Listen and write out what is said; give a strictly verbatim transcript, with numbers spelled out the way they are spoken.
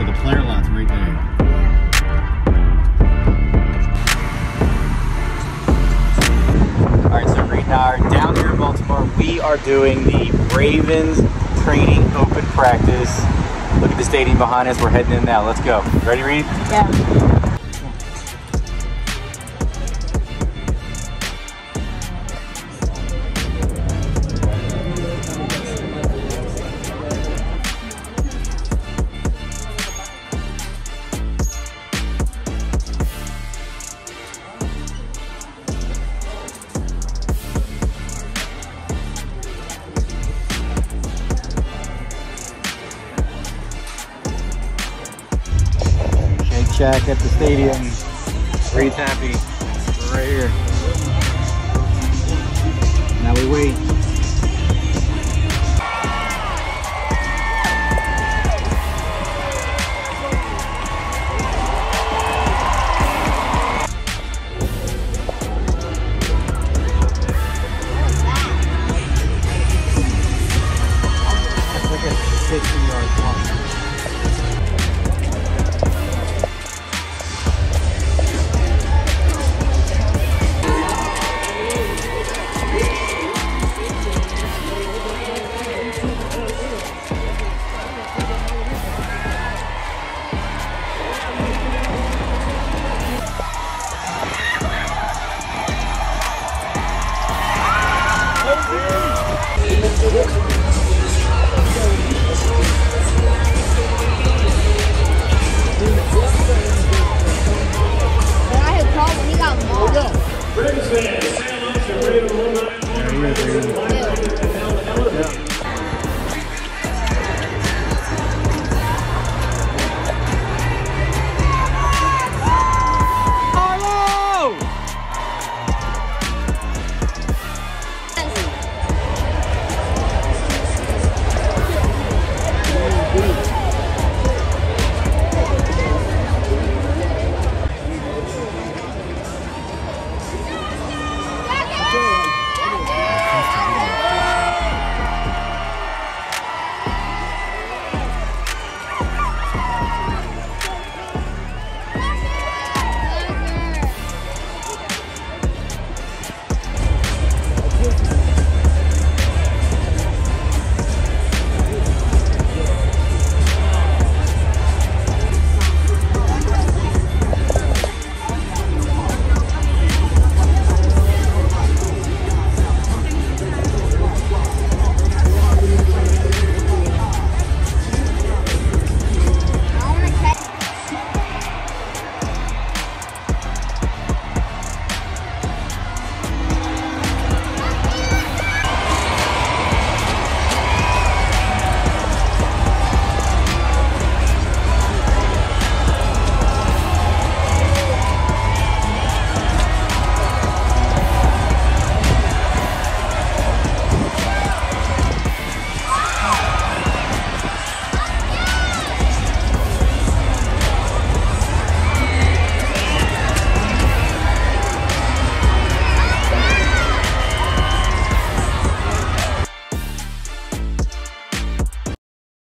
So the player lot's right there. Alright, so Reed and I are down here in Baltimore. We are doing the Ravens training open practice. Look at the stadium behind us. We're heading in now. Let's go. Ready, Reed? Yeah. Shake Shack at the stadium. Reed's happy.